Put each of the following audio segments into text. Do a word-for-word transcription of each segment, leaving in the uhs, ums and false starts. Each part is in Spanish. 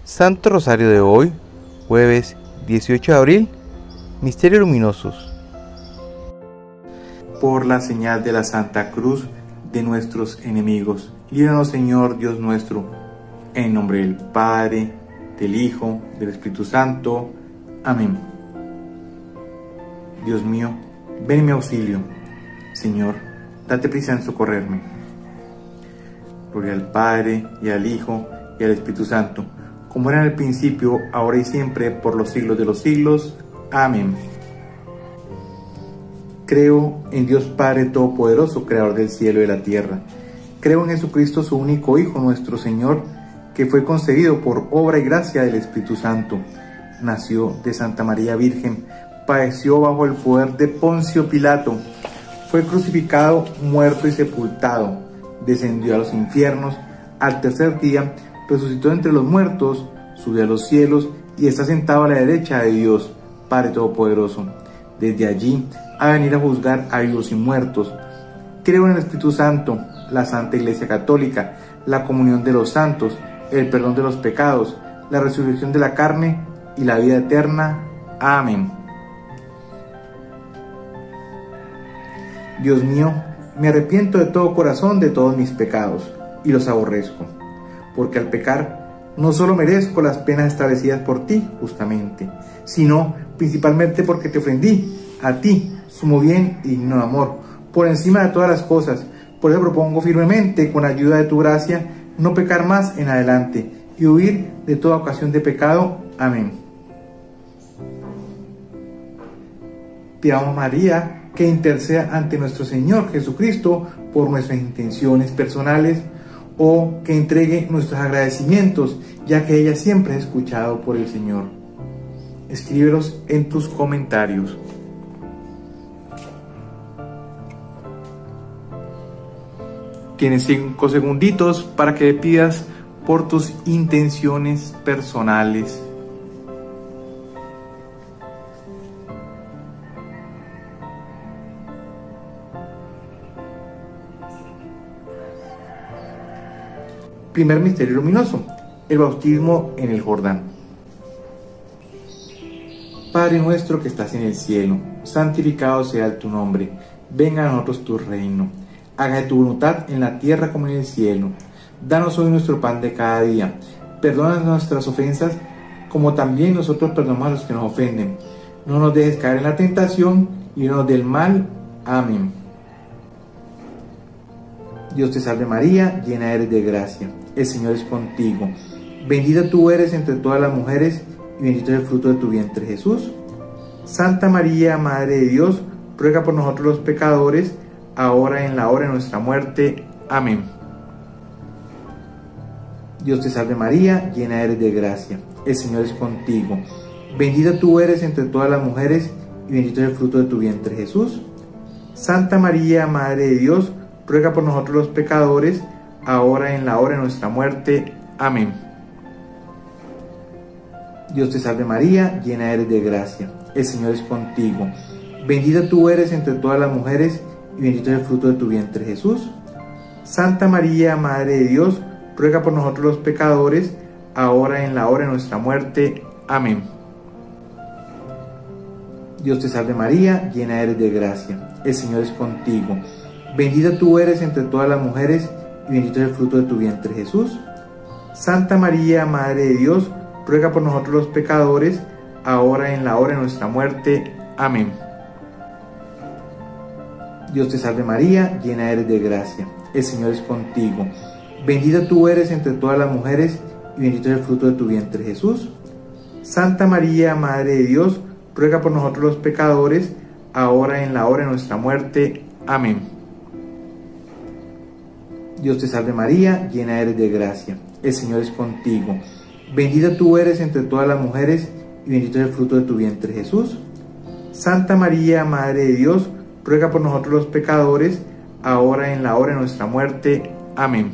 Santo Rosario de hoy, jueves dieciocho de abril, Misterios Luminosos. Por la señal de la Santa Cruz de nuestros enemigos, líbranos, Señor Dios nuestro, en nombre del Padre, del Hijo, del Espíritu Santo. Amén. Dios mío, ven en mi auxilio. Señor, date prisa en socorrerme. Gloria al Padre, y al Hijo, y al Espíritu Santo, como era en el principio, ahora y siempre, por los siglos de los siglos. Amén. Creo en Dios Padre Todopoderoso, Creador del cielo y de la tierra. Creo en Jesucristo, su único Hijo, nuestro Señor, que fue concebido por obra y gracia del Espíritu Santo. Nació de Santa María Virgen, padeció bajo el poder de Poncio Pilato, fue crucificado, muerto y sepultado, descendió a los infiernos, al tercer día resucitó entre los muertos, subió a los cielos y está sentado a la derecha de Dios, Padre Todopoderoso. Desde allí a venir a juzgar a vivos y muertos. Creo en el Espíritu Santo, la Santa Iglesia Católica, la comunión de los santos, el perdón de los pecados, la resurrección de la carne y la vida eterna. Amén. Dios mío, me arrepiento de todo corazón de todos mis pecados y los aborrezco, porque al pecar no solo merezco las penas establecidas por ti justamente, sino principalmente porque te ofendí a ti, sumo bien y digno de amor, por encima de todas las cosas. Por eso propongo firmemente, con ayuda de tu gracia, no pecar más en adelante y huir de toda ocasión de pecado. Amén. Pidamos a María que interceda ante nuestro Señor Jesucristo por nuestras intenciones personales, o que entregue nuestros agradecimientos, ya que ella siempre es escuchado por el Señor. Escríbelos en tus comentarios. Tienes cinco segunditos para que pidas por tus intenciones personales. Primer misterio luminoso: el bautismo en el Jordán. Padre nuestro que estás en el cielo, santificado sea tu nombre. Venga a nosotros tu reino. Hágase tu voluntad en la tierra como en el cielo. Danos hoy nuestro pan de cada día. Perdona nuestras ofensas, como también nosotros perdonamos a los que nos ofenden. No nos dejes caer en la tentación y líbranos del mal. Amén. Dios te salve María, llena eres de gracia. El Señor es contigo. Bendita tú eres entre todas las mujeres, y bendito es el fruto de tu vientre, Jesús. Santa María, Madre de Dios, ruega por nosotros los pecadores, ahora y en la hora de nuestra muerte. Amén. Dios te salve María, llena eres de gracia. El Señor es contigo. Bendita tú eres entre todas las mujeres, y bendito es el fruto de tu vientre, Jesús. Santa María, Madre de Dios, ruega por nosotros los pecadores, ahora y en la hora de nuestra muerte. Amén. Dios te salve María, llena eres de gracia. El Señor es contigo. Bendita tú eres entre todas las mujeres, y bendito es el fruto de tu vientre, Jesús. Santa María, Madre de Dios, ruega por nosotros los pecadores, ahora y en la hora de nuestra muerte. Amén. Dios te salve María, llena eres de gracia. El Señor es contigo. Bendita tú eres entre todas las mujeres, y bendito es el fruto de tu vientre, Jesús. Santa María, Madre de Dios, ruega por nosotros los pecadores, ahora y en la hora de nuestra muerte. Amén. Dios te salve María, llena eres de gracia. El Señor es contigo. Bendita tú eres entre todas las mujeres, y bendito es el fruto de tu vientre, Jesús. Santa María, Madre de Dios, ruega por nosotros los pecadores, ahora y en la hora de nuestra muerte. Amén. Dios te salve María, llena eres de gracia. El Señor es contigo. Bendita tú eres entre todas las mujeres, y bendito es el fruto de tu vientre, Jesús. Santa María, Madre de Dios, ruega por nosotros los pecadores, ahora y en la hora de nuestra muerte. Amén.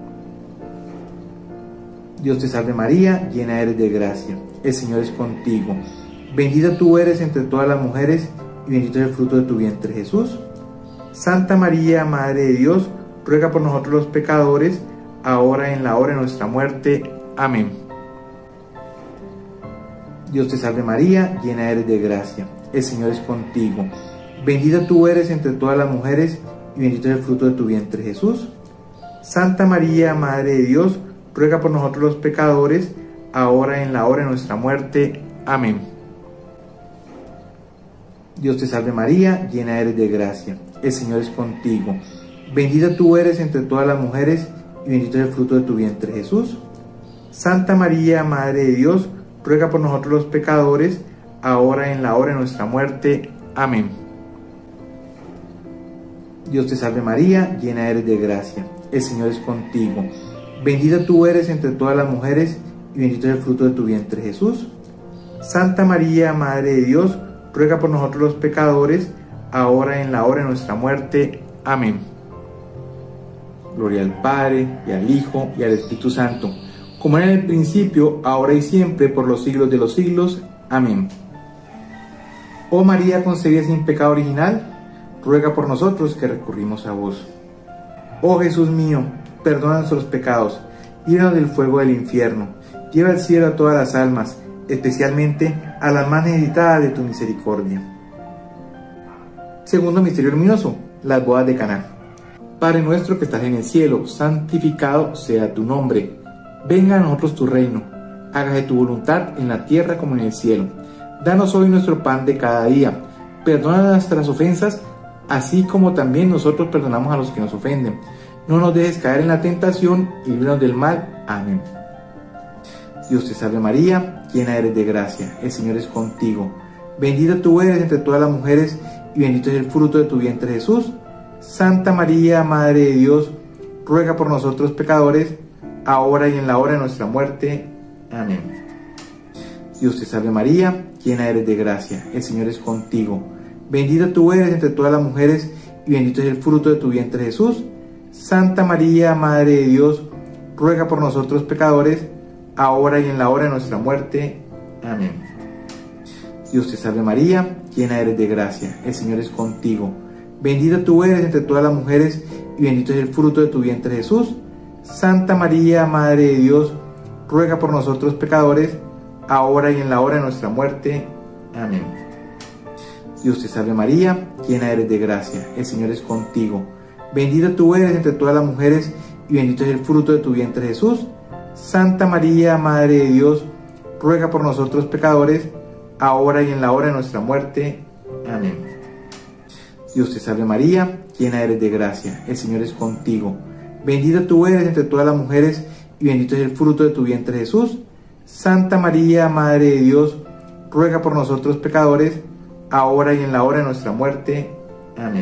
Dios te salve María, llena eres de gracia. El Señor es contigo. Bendita tú eres entre todas las mujeres, y bendito es el fruto de tu vientre, Jesús. Santa María, Madre de Dios, ruega por nosotros los pecadores, ahora y en la hora de nuestra muerte. Amén. Dios te salve María, llena eres de gracia, el Señor es contigo. Bendita tú eres entre todas las mujeres, y bendito es el fruto de tu vientre Jesús. Santa María, Madre de Dios, ruega por nosotros los pecadores, ahora y en la hora de nuestra muerte. Amén. Dios te salve María, llena eres de gracia, el Señor es contigo. Bendita tú eres entre todas las mujeres, y bendito es el fruto de tu vientre Jesús. Santa María, Madre de Dios, ruega por nosotros los pecadores, ahora y en la hora de nuestra muerte. Amén. Dios te salve María, llena eres de gracia, el Señor es contigo. Bendita tú eres entre todas las mujeres, y bendito es el fruto de tu vientre Jesús. Santa María, Madre de Dios, ruega por nosotros los pecadores, ahora y en la hora de nuestra muerte. Amén. Gloria al Padre, y al Hijo, y al Espíritu Santo, como era en el principio, ahora y siempre, por los siglos de los siglos. Amén. Oh María concebida sin pecado original, ruega por nosotros que recurrimos a vos. Oh Jesús mío, perdona nuestros pecados, líbranos del fuego del infierno, lleva al cielo a todas las almas, especialmente a las más necesitadas de tu misericordia. Segundo misterio luminoso, las bodas de Caná. Padre nuestro que estás en el cielo, santificado sea tu nombre. Venga a nosotros tu reino, hágase tu voluntad en la tierra como en el cielo. Danos hoy nuestro pan de cada día, perdona nuestras ofensas, así como también nosotros perdonamos a los que nos ofenden. No nos dejes caer en la tentación y líbranos del mal. Amén. Dios te salve María, llena eres de gracia, el Señor es contigo. Bendita tú eres entre todas las mujeres, y bendito es el fruto de tu vientre Jesús. Santa María, Madre de Dios, ruega por nosotros pecadores, ahora y en la hora de nuestra muerte. Amén. Dios te salve María, llena eres de gracia, el Señor es contigo. Bendita tú eres entre todas las mujeres, y bendito es el fruto de tu vientre Jesús. Santa María, Madre de Dios, ruega por nosotros pecadores, ahora y en la hora de nuestra muerte. Amén. Dios te salve María, llena eres de gracia, el Señor es contigo. Bendita tú eres entre todas las mujeres, y bendito es el fruto de tu vientre Jesús. Santa María, Madre de Dios, ruega por nosotros pecadores, ahora y en la hora de nuestra muerte. Amén. Dios te salve María, llena eres de gracia, el Señor es contigo. Bendita tú eres entre todas las mujeres, y bendito es el fruto de tu vientre Jesús. Santa María, Madre de Dios, ruega por nosotros pecadores, ahora y en la hora de nuestra muerte. Amén. Dios te salve María, llena eres de gracia, el Señor es contigo. Bendita tú eres entre todas las mujeres, y bendito es el fruto de tu vientre Jesús. Santa María, Madre de Dios, ruega por nosotros pecadores, ahora y en la hora de nuestra muerte. Amén.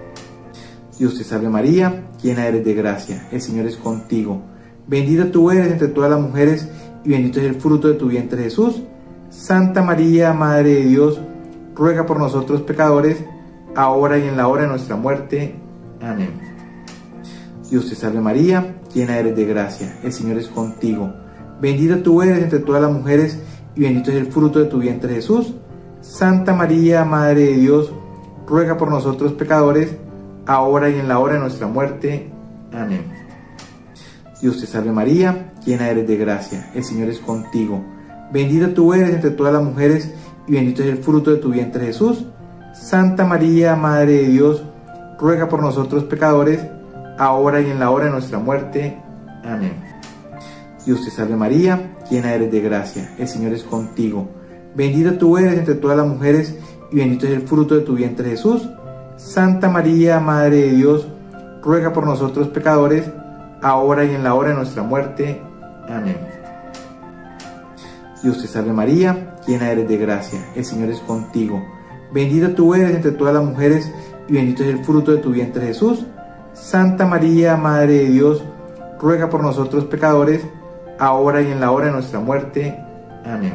Dios te salve María, llena eres de gracia, el Señor es contigo. Bendita tú eres entre todas las mujeres, y bendito es el fruto de tu vientre Jesús. Santa María, Madre de Dios, ruega por nosotros pecadores, ahora y en la hora de nuestra muerte. Amén. Dios te salve María, llena eres de gracia, el Señor es contigo. Bendita tú eres entre todas las mujeres, y bendito es el fruto de tu vientre Jesús. Santa María, Madre de Dios, ruega por nosotros pecadores, ahora y en la hora de nuestra muerte. Amén. Dios te salve María, llena eres de gracia, el Señor es contigo. Bendita tú eres entre todas las mujeres, y bendito es el fruto de tu vientre Jesús. Santa María, Madre de Dios, ruega por nosotros pecadores, ahora y en la hora de nuestra muerte. Amén. Dios te salve María, llena eres de gracia, el Señor es contigo. Bendita tú eres entre todas las mujeres, y bendito es el fruto de tu vientre Jesús. Santa María, Madre de Dios, ruega por nosotros pecadores, ahora y en la hora de nuestra muerte. Amén. Dios te salve María, llena eres de gracia, el Señor es contigo. Bendita tú eres entre todas las mujeres, y bendito es el fruto de tu vientre Jesús. Santa María, Madre de Dios, ruega por nosotros pecadores, ahora y en la hora de nuestra muerte. Amén.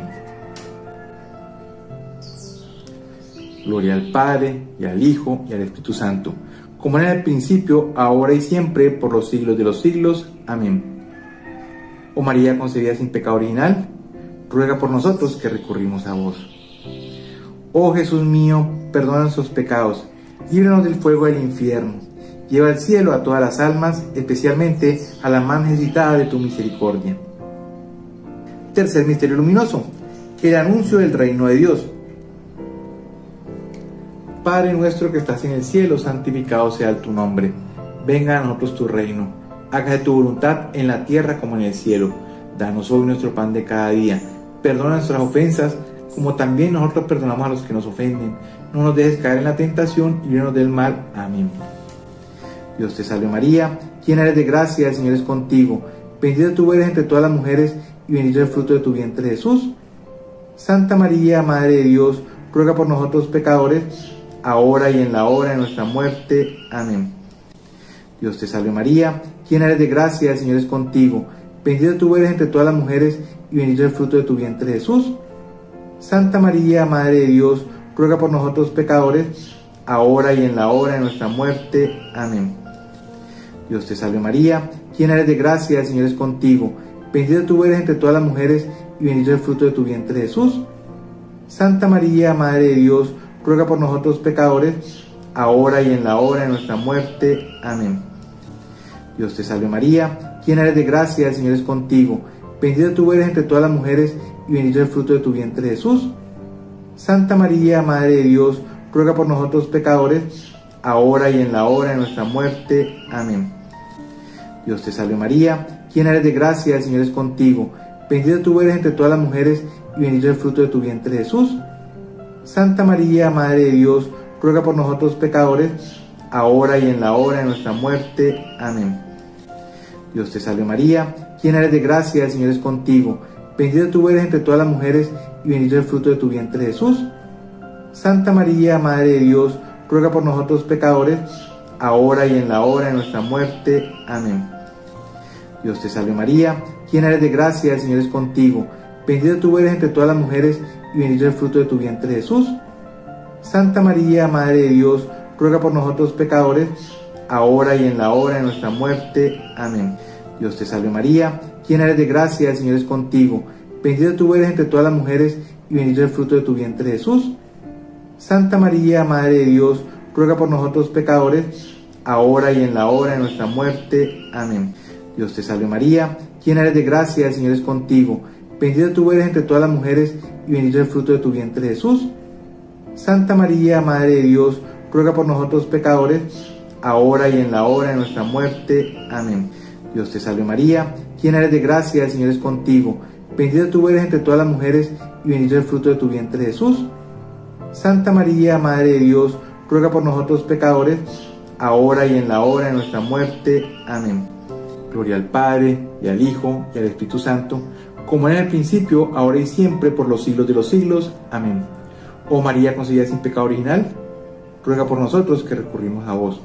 Gloria al Padre, y al Hijo, y al Espíritu Santo, como era en el principio, ahora y siempre, por los siglos de los siglos. Amén. Oh María concebida sin pecado original, ruega por nosotros que recurrimos a vos. Oh Jesús mío, perdona nuestros pecados, líbranos del fuego del infierno, lleva al cielo a todas las almas, especialmente a las más necesitadas de tu misericordia. Tercer misterio luminoso, que el anuncio del reino de Dios. Padre nuestro que estás en el cielo, santificado sea tu nombre. Venga a nosotros tu reino. Hágase tu voluntad en la tierra como en el cielo. Danos hoy nuestro pan de cada día. Perdona nuestras ofensas, como también nosotros perdonamos a los que nos ofenden. No nos dejes caer en la tentación y líbranos del mal. Amén. Dios te salve María, llena eres de gracia, el Señor es contigo. Bendita tú eres entre todas las mujeres y bendito es el fruto de tu vientre Jesús. Santa María, Madre de Dios, ruega por nosotros pecadores, ahora y en la hora de nuestra muerte. Amén. Dios te salve María, llena eres de gracia, el Señor es contigo. Bendita tú eres entre todas las mujeres y bendito es el fruto de tu vientre Jesús. Santa María, Madre de Dios, ruega por nosotros pecadores, ahora y en la hora de nuestra muerte. Amén. Dios te salve María, llena eres de gracia, el Señor es contigo. Bendita tú eres entre todas las mujeres y bendito es el fruto de tu vientre Jesús. Santa María, Madre de Dios, ruega por nosotros pecadores, ahora y en la hora de nuestra muerte. Amén. Dios te salve María, llena eres de gracia, el Señor es contigo. Bendita tú eres entre todas las mujeres y bendito es el fruto de tu vientre Jesús. Santa María, Madre de Dios, ruega por nosotros pecadores, ahora y en la hora de nuestra muerte. Amén. Dios te salve María, llena eres de gracia, el Señor es contigo. Bendita tú eres entre todas las mujeres y bendito es el fruto de tu vientre Jesús. Santa María, Madre de Dios, ruega por nosotros pecadores, ahora y en la hora de nuestra muerte. Amén. Dios te salve María, llena eres de gracia, el Señor es contigo. Bendita tú eres entre todas las mujeres y bendito es el fruto de tu vientre Jesús. Santa María, Madre de Dios, ruega por nosotros pecadores, ahora y en la hora de nuestra muerte. Amén. Dios te salve María, llena eres de gracia, el Señor es contigo. Bendita tú eres entre todas las mujeres y bendito es el fruto de tu vientre Jesús. Santa María, Madre de Dios, ruega por nosotros pecadores, ahora y en la hora de nuestra muerte. Amén. Dios te salve María, llena eres de gracia, el Señor es contigo. Bendita tú eres entre todas las mujeres y bendito es el fruto de tu vientre Jesús. Santa María, Madre de Dios, ruega por nosotros pecadores, ahora y en la hora de nuestra muerte. Amén. Dios te salve María, llena eres de gracia, el Señor es contigo. Bendita tú eres entre todas las mujeres y bendito es el fruto de tu vientre Jesús. Santa María, Madre de Dios, ruega por nosotros pecadores, ahora y en la hora de nuestra muerte. Amén. Dios te salve María, llena eres de gracia, el Señor es contigo. Bendita tú eres entre todas las mujeres y bendito es el fruto de tu vientre Jesús. Santa María, Madre de Dios, ruega por nosotros pecadores, ahora y en la hora de nuestra muerte. Amén. Gloria al Padre, y al Hijo, y al Espíritu Santo, como era en el principio, ahora y siempre, por los siglos de los siglos. Amén. Oh María concebida sin pecado original, ruega por nosotros que recurrimos a vos.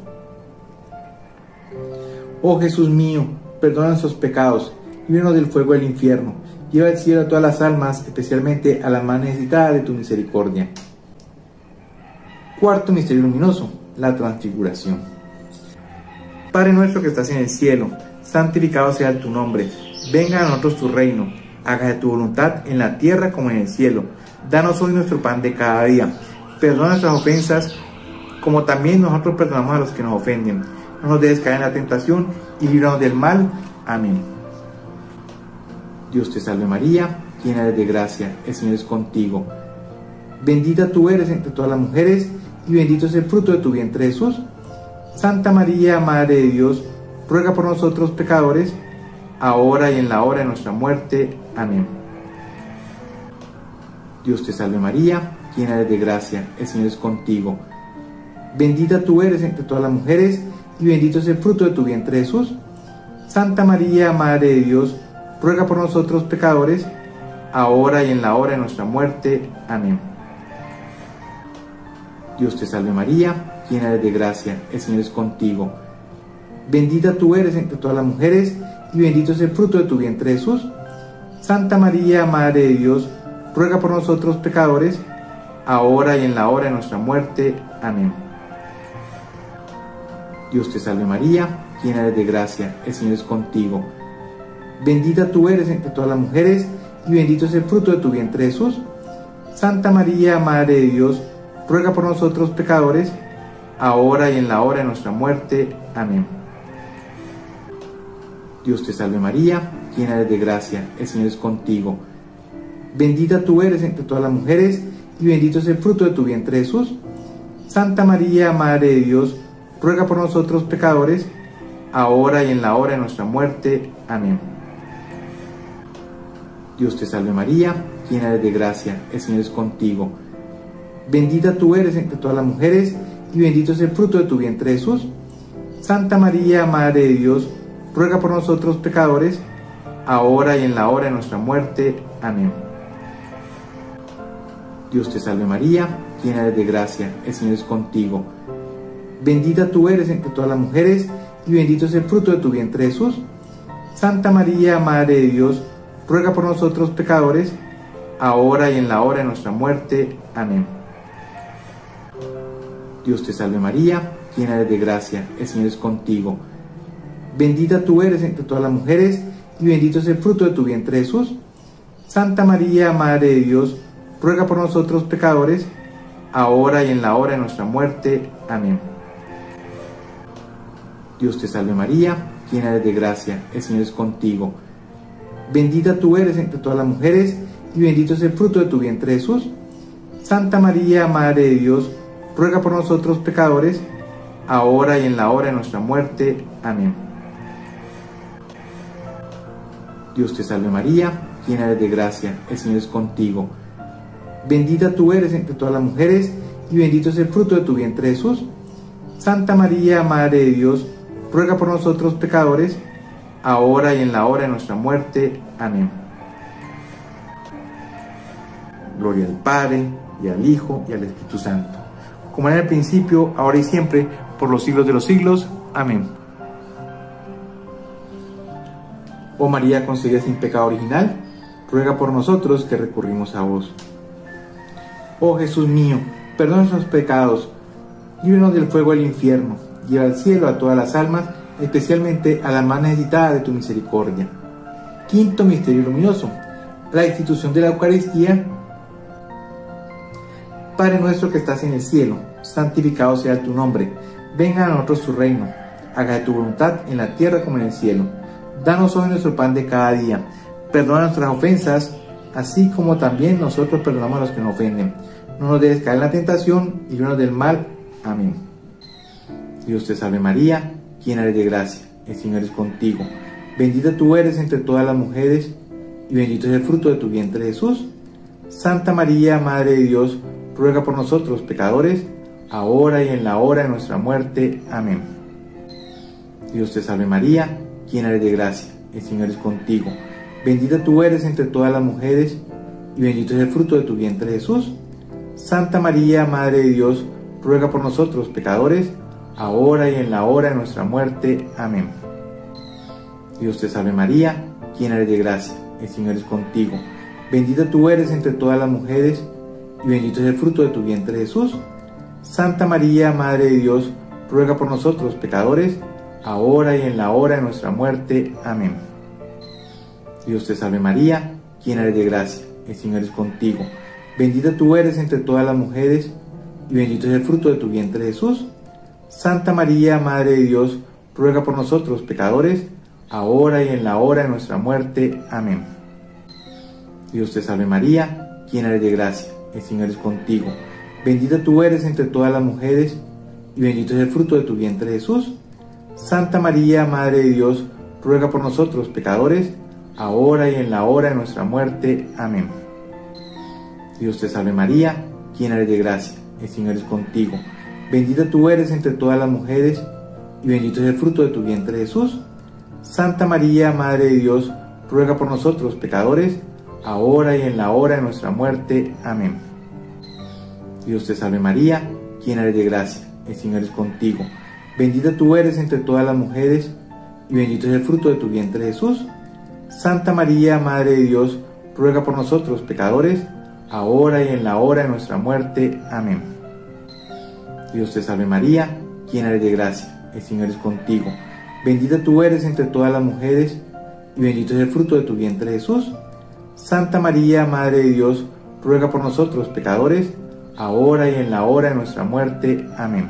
Oh Jesús mío, perdona nuestros pecados, líbranos del fuego del infierno, lleva al cielo a todas las almas, especialmente a las más necesitadas de tu misericordia. Cuarto misterio luminoso, la transfiguración. Padre nuestro que estás en el cielo, santificado sea tu nombre. Venga a nosotros tu reino. Hágase tu voluntad en la tierra como en el cielo. Danos hoy nuestro pan de cada día. Perdona nuestras ofensas, como también nosotros perdonamos a los que nos ofenden. No nos dejes caer en la tentación y líbranos del mal. Amén. Dios te salve María, llena eres de gracia, el Señor es contigo. Bendita tú eres entre todas las mujeres y bendito es el fruto de tu vientre Jesús. Santa María, Madre de Dios, ruega por nosotros pecadores, ahora y en la hora de nuestra muerte. Amén. Dios te salve María, llena eres de gracia, el Señor es contigo. Bendita tú eres entre todas las mujeres y bendito es el fruto de tu vientre Jesús. Santa María, Madre de Dios, ruega por nosotros pecadores, ahora y en la hora de nuestra muerte. Amén. Dios te salve María, llena eres de gracia, el Señor es contigo. Bendita tú eres entre todas las mujeres y bendito es el fruto de tu vientre Jesús. Santa María, Madre de Dios, ruega por nosotros pecadores, ahora y en la hora de nuestra muerte. Amén. Dios te salve María, llena eres de gracia, el Señor es contigo. Bendita tú eres entre todas las mujeres y bendito es el fruto de tu vientre Jesús. Santa María, Madre de Dios, ruega por nosotros pecadores, ahora y en la hora de nuestra muerte. Amén. Dios te salve María, llena eres de gracia, el Señor es contigo. Bendita tú eres entre todas las mujeres, y bendito es el fruto de tu vientre Jesús. Santa María, Madre de Dios, ruega por nosotros pecadores, ahora y en la hora de nuestra muerte. Amén. Dios te salve María, llena eres de gracia, el Señor es contigo. Bendita tú eres entre todas las mujeres, y bendito es el fruto de tu vientre Jesús. Santa María, Madre de Dios, ruega por nosotros pecadores, ahora y en la hora de nuestra muerte. Amén. Dios te salve María, llena eres de gracia, el Señor es contigo. Bendita tú eres entre todas las mujeres, y bendito es el fruto de tu vientre Jesús. Santa María, Madre de Dios, ruega por nosotros pecadores, ahora y en la hora de nuestra muerte. Amén. Dios te salve María, llena eres de gracia, el Señor es contigo. Bendita tú eres entre todas las mujeres, y bendito es el fruto de tu vientre Jesús. Santa María, Madre de Dios, ruega por nosotros pecadores, ahora y en la hora de nuestra muerte. Amén. Dios te salve María, llena eres de gracia, el Señor es contigo. Bendita tú eres entre todas las mujeres, y bendito es el fruto de tu vientre Jesús. Santa María, Madre de Dios, ruega por nosotros pecadores, ahora y en la hora de nuestra muerte. Amén. Dios te salve María, llena eres de gracia, el Señor es contigo. Bendita tú eres entre todas las mujeres, y bendito es el fruto de tu vientre Jesús. Santa María, Madre de Dios, ruega por nosotros pecadores, ahora y en la hora de nuestra muerte. Amén. Gloria al Padre, y al Hijo, y al Espíritu Santo, como era en el principio, ahora y siempre, por los siglos de los siglos. Amén. Oh María concebida sin pecado original, ruega por nosotros que recurrimos a vos. Oh Jesús mío, perdona nuestros pecados, líbranos del fuego del infierno, lleva al cielo a todas las almas, especialmente a las más necesitadas de tu misericordia. Quinto misterio luminoso, la institución de la Eucaristía. Padre nuestro que estás en el cielo, santificado sea tu nombre. Venga a nosotros tu reino. Hágase tu voluntad en la tierra como en el cielo. Danos hoy nuestro pan de cada día. Perdona nuestras ofensas, así como también nosotros perdonamos a los que nos ofenden. No nos dejes caer en la tentación y líbranos del mal. Amén. Dios te salve María, llena eres de gracia, el Señor es contigo. Bendita tú eres entre todas las mujeres, y bendito es el fruto de tu vientre Jesús. Santa María, Madre de Dios, ruega por nosotros pecadores, ahora y en la hora de nuestra muerte. Amén. Dios te salve María, llena eres de gracia, el Señor es contigo. Bendita tú eres entre todas las mujeres, y bendito es el fruto de tu vientre Jesús. Santa María, Madre de Dios, ruega por nosotros pecadores, ahora y en la hora de nuestra muerte. Amén. Dios te salve María, llena eres de gracia, el Señor es contigo. Bendita tú eres entre todas las mujeres, y bendito es el fruto de tu vientre Jesús. Santa María, Madre de Dios, ruega por nosotros pecadores, ahora y en la hora de nuestra muerte. Amén. Dios te salve María, llena eres de gracia, el Señor es contigo. Bendita tú eres entre todas las mujeres, y bendito es el fruto de tu vientre Jesús. Santa María, Madre de Dios, ruega por nosotros pecadores, ahora y en la hora de nuestra muerte. Amén. Dios te salve María, llena eres de gracia, el Señor es contigo. Bendita tú eres entre todas las mujeres, y bendito es el fruto de tu vientre Jesús. Santa María, Madre de Dios, ruega por nosotros pecadores, ahora y en la hora de nuestra muerte. Amén. Dios te salve María, llena eres de gracia, el Señor es contigo. Bendita tú eres entre todas las mujeres, y bendito es el fruto de tu vientre Jesús. Santa María, Madre de Dios, ruega por nosotros pecadores, ahora y en la hora de nuestra muerte. Amén. Dios te salve María, llena eres de gracia, el Señor es contigo. Bendita tú eres entre todas las mujeres, y bendito es el fruto de tu vientre Jesús. Santa María, Madre de Dios, ruega por nosotros pecadores, ahora y en la hora de nuestra muerte. Amén. Dios te salve María, llena eres de gracia, el Señor es contigo. Bendita tú eres entre todas las mujeres, y bendito es el fruto de tu vientre Jesús. Santa María, Madre de Dios, ruega por nosotros pecadores, ahora y en la hora de nuestra muerte. Amén.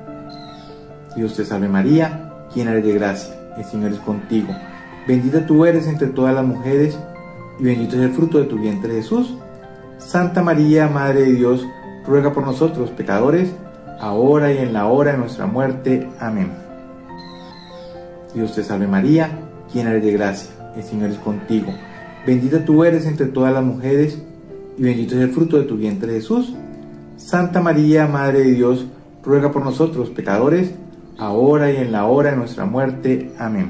Dios te salve María, llena eres de gracia, el Señor es contigo. Bendita tú eres entre todas las mujeres, y bendito es el fruto de tu vientre, Jesús. Santa María, Madre de Dios, ruega por nosotros pecadores, ahora y en la hora de nuestra muerte. Amén. Dios te salve María, llena eres de gracia, el Señor es contigo. Bendita tú eres entre todas las mujeres, y bendito es el fruto de tu vientre, Jesús. Santa María, Madre de Dios, ruega por nosotros pecadores, ahora y en la hora de nuestra muerte. Amén.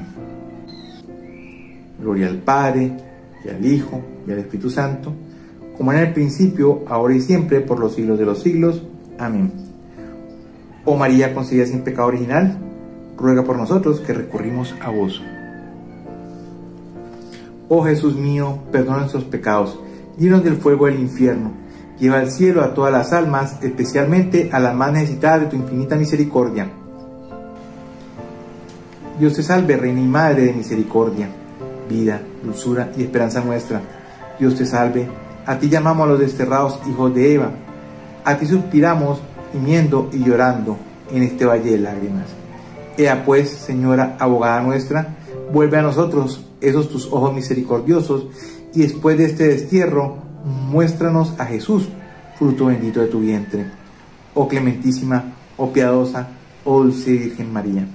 Gloria al Padre, y al Hijo, y al Espíritu Santo, como en el principio, ahora y siempre, por los siglos de los siglos. Amén. Oh María concebida sin pecado original, ruega por nosotros que recurrimos a vos. Oh Jesús mío, perdona nuestros pecados, líbranos del fuego del infierno, lleva al cielo a todas las almas, especialmente a las más necesitadas de tu infinita misericordia. Dios te salve, Reina y Madre de misericordia, vida, dulzura y esperanza nuestra. Dios te salve, a ti llamamos a los desterrados hijos de Eva, a ti suspiramos, gimiendo y llorando en este valle de lágrimas. Ea pues, Señora, abogada nuestra, vuelve a nosotros esos tus ojos misericordiosos, y después de este destierro, muéstranos a Jesús, fruto bendito de tu vientre. Oh clementísima, oh piadosa, oh dulce Virgen María.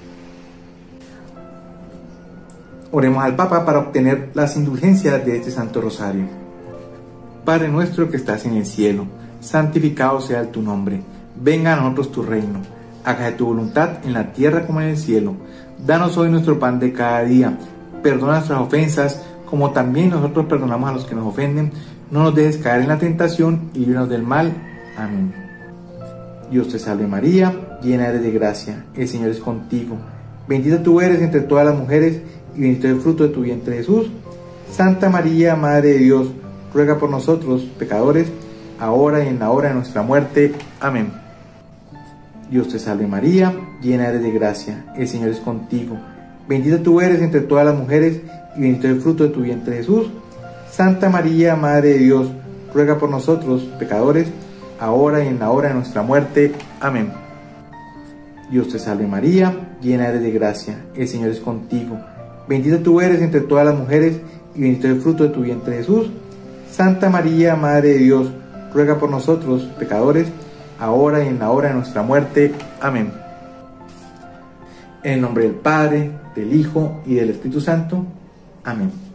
Oremos al Papa para obtener las indulgencias de este Santo Rosario. Padre nuestro que estás en el cielo, santificado sea tu nombre. Venga a nosotros tu reino. Hágase tu voluntad en la tierra como en el cielo. Danos hoy nuestro pan de cada día. Perdona nuestras ofensas, como también nosotros perdonamos a los que nos ofenden. No nos dejes caer en la tentación y líbranos del mal. Amén. Dios te salve María, llena eres de gracia, el Señor es contigo. Bendita tú eres entre todas las mujeres, y bendito es el fruto de tu vientre, Jesús. Santa María, Madre de Dios, ruega por nosotros, pecadores, ahora y en la hora de nuestra muerte. Amén. Dios te salve María, llena eres de gracia, el Señor es contigo. Bendita tú eres entre todas las mujeres, y bendito es el fruto de tu vientre, Jesús. Santa María, Madre de Dios, ruega por nosotros, pecadores, ahora y en la hora de nuestra muerte. Amén. Dios te salve María, llena eres de gracia, el Señor es contigo. Bendita tú eres entre todas las mujeres, y bendito es el fruto de tu vientre, Jesús. Santa María, Madre de Dios, ruega por nosotros, pecadores, ahora y en la hora de nuestra muerte. Amén. En el nombre del Padre, del Hijo y del Espíritu Santo. Amén.